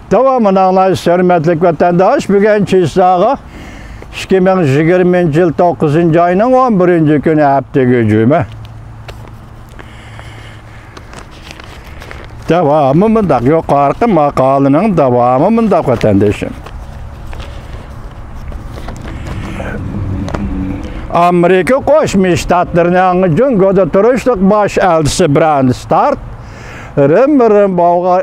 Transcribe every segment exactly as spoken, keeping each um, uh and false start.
Davamını anlayış, hürmetlik vatandaş, bugün çizsağı ikki ming yigirmanchi yil to'qqizinchi oyning o'n birinchi kuni haftaga juma. Davamı mındaq, yuqorqi maqolining davomi mındaq vatandoshim. Amerika Qo'shma Shtatlarining Jungoda turishlik bosh elchisi Brand Start rim-rim bog'a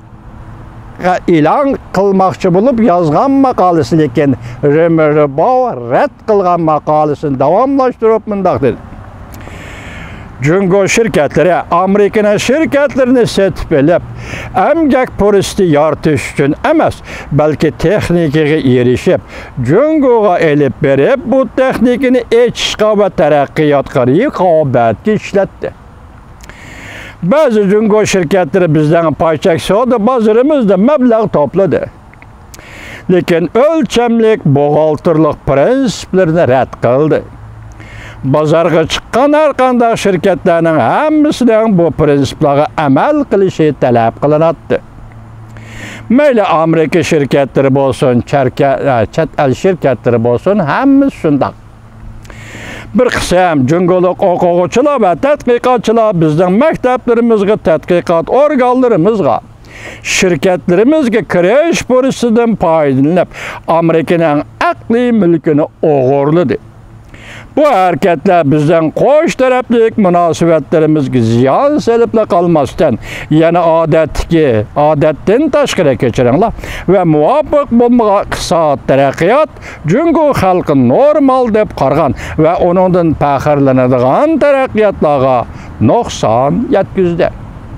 e'lon qilmoqchi bo'lib yozgan maqolasi, lekin rim-rim bog'a rad qilgan maqolasini davomlashtirib mundaq dedi. Jungo shirkatlari Amerikaning shirkatlarini setib olib, emgak puristi yoritish uchun emas, balki texnikaga erishib, Jungoga elib berib, bu texnikani echishga va taraqqiyotga raqobatga ishlatdi. Ba'zi Jungo shirkatlari bizdan paychak savdo bozorimizda mablag' to'pladi. Lekin o'lchamlik buxgalterlik prinsiplarini rad qildi. Bozorga chiqqan har qanday shirkatlarning hammasidan bu prinsiplarga amal qilishi talab qilinadi. Mayli Amerika shirkatlari bo'lsin, chet el shirkatlari bo'lsin, hammasi shunday. Bir qism Jungolik o'quvchilar va tadqiqotchilar bizning maktablarimizga, tadqiqot organlarimizga, shirkatlarimizga kirish fursatidan foydalanib, Amerikaning aqliy mulkini o'g'irladi. Bu hareketler bizden qo'sh taraflik munosabatlarimizga ziyon selibla qolmasdan, yana odatki, odatdan tashqari kechiringlar va muvofiq bo'lmagan iqtisod taraqqiyot Jungo xalqi normal deb qargan va uningdan faxrlanadigan taraqqiyotlarga nuqson yetkazdi.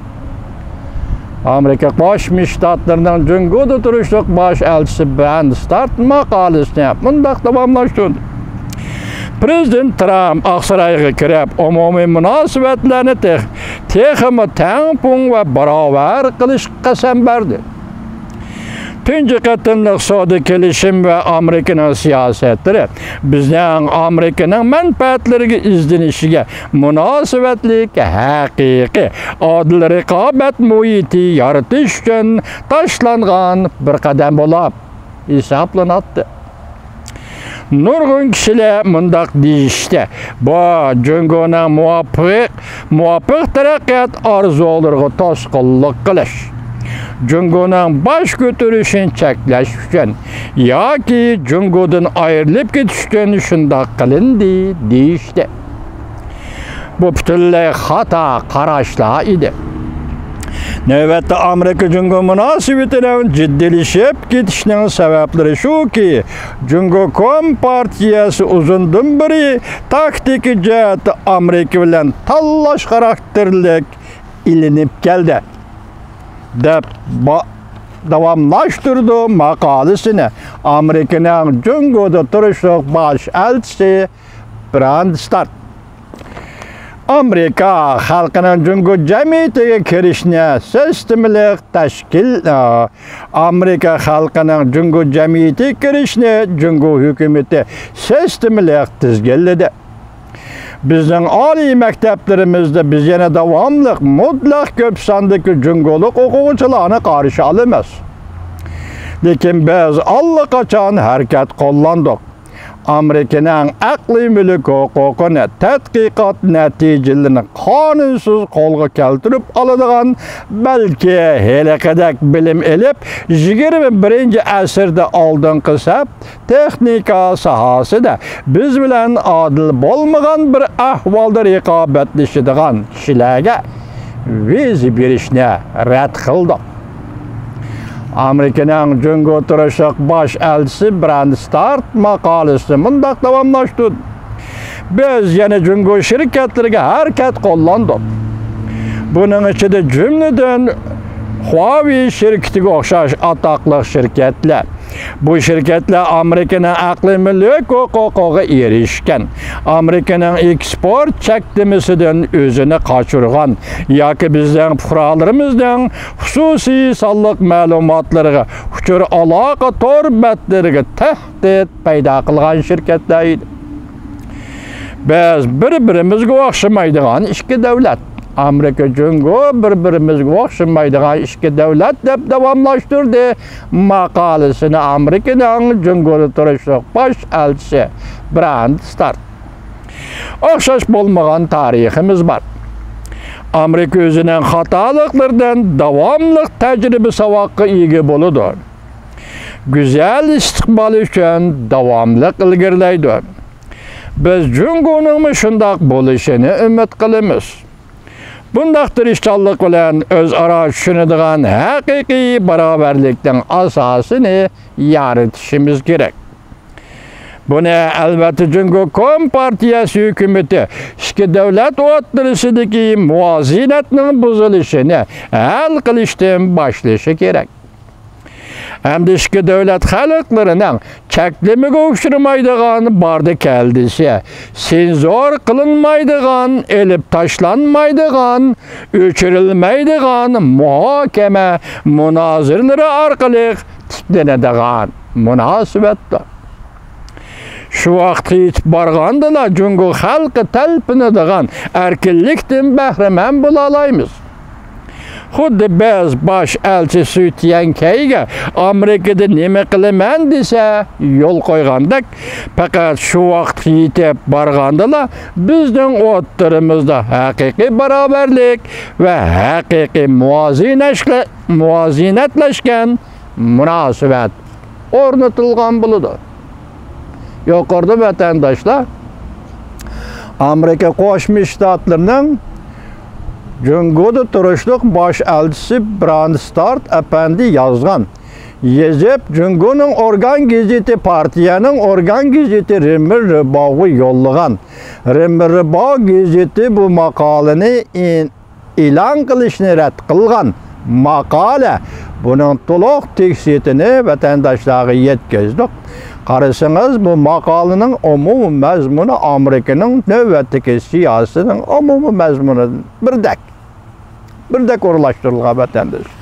Amerika Qo'shma Shtatlarining Jungoda turishlik bosh elchisi Brand Start maqolasini mundaq davomlashtirdi. Prezident Trump Oqsaroyga kirib, umumiy munosabatlarni texmi tangpung va barobar qilish qasam berdi. Tunji qatimliq savdo kelishim va Amerikaning siyosatlari bizning Amerikaning manfaatlariga izlanishiga munosabatlik haqiqiy odil raqobat muhiti yaratish uchun tashlangan bir qadam bo'lib hisoblanadi. Nurg'un kishilar mundaq deyishdi. Bu Jungoning muvofiq, muvofiq taraqqiyot orzulariga to'sqinlik qilish, Jungoning bosh ko'tarishini cheklash uchun yoki Jungodan ayrilib ketish uchun shundoq qilindi deyishdi. Bu butunlay xato qarashlar edi. Navbatda Amerika Jungo munosabatining jiddiylashib ketishining sabablari shuki, Jungo Kompartiyasi uzundan beri taktik jihatda Amerika bilan tanlash xarakterlik ilinib keldi deb davomlashtirdi maqolasini Amerikaning Jungoda turishlik bosh elchisi Brand Start. Amerika xalqining Jungo jamiyatiga kirishni sistemlik tashkil Amerika xalqining Jungo jamiyatiga kirishni Jungo hukumati sistemlik tizginladi. Bizning oliy maktablarimizda biz yana davomli mutlaq ko'p sondagi Jungolik o'quvchilarni qarshi olamiz. Lekin biz allaqachon harakat qo'llandik. Amerikaning aqliy mulk huquqini tadqiqot natijalarini qonunsiz qo'lga keltirib oladigan, balki halaqadak bilim elib yigirma birinchi asrda oldingi saf texnika sohasida biz bilan adil bo'lmagan bir ahvolda raqobatlashadigan kishilarga viza berishni rad qildi. Amerikaning Jungo turishlik bosh elchisi Brand Start maqolasini mundaq davomlashtirdi. Biz yana Jungo shirkatlariga harakat qo'llandik. Buning ichida jumladan Huawei shirkatiga o'xshash atoqli shirkatlar. Bu shirkatlar Amerikaning aqliy mulk huquqiga erishgan, Amerikaning eksport cheklamasidan o'zini qochirgan yoki bizning fuqarolarimizning xususiy sonliq ma'lumotlariga, uchur aloqa torbatlariga tahdid paydo qilgan shirkatlar edi. Biz bir-birimizga o'xshamaydigan ikki davlat, Amerika Cungo bir-birimizga o'xshamaydigan ikki davlat deb davomlashtirdi. Maqolasini Amerikaning Jungoda turishliq bosh elchisi Brand Start. O'xshash bo'lmagan tariximiz bor. Amerika o'zining xatoliklardan davomli tajriba saboqqa ega bo'ladi. Güzel istiqbol uchun davomli ilgarilaydi. Biz Jungoning shundoq bo'lishini umid qilamiz. Bundaq tirishchanlik bilan o'zaro tushunadigan haqiqiy barobarlikning asosini yaratishimiz kerak. Buni albatta Jungo Kompartiyasi hukumati ikki davlat o'rtasidagi muvozanatning buzilishini hal qilishdan boshlashi kerak. Hem de ikki davlat xalqlarining cheklamaga uchramaydigan barda keldisi, senzor qilinmaydigan, elib tashlanmaydigan, o'chirilmaydigan muhokama munoziralari orqali tiklanadigan munosabatdir. Şu vaqtga yetib borgandalar Jungo xalqi talpinadigan erkinlikdan bahramand bo'la olamiz. Xuddi biz bosh elchi Suytyankayga Amerikada nima qilaman desa yo'l qo'ygandak, faqat shu vaqtga yetib borgandalar bizning o'rtamizda haqiqiy barobarlik va haqiqiy muvozanatlashgan munosabat o'rnatilgan bo'ladi. Yuqorida vatandoshlar, Amerika Qo'shma Shtatlarining Jungoda turishliq bosh elchisi Brand Start apandi yozgan. Yezib Jungoning organ gazeti partiyaning organ gazeti Remir Ribog'i yo'llagan. Remir Ribog' gazeti bu maqolani e'lon qilishni rad qilgan. Maqola buning to'liq tekstini vatandoshlarga yetkazdik. Qarasangiz bu maqolaning umumiy mazmuni Amerikaning navbatdagi siyosatining umumiy mazmuni birdek. Birdek o'rlashtirilgan vatandosh.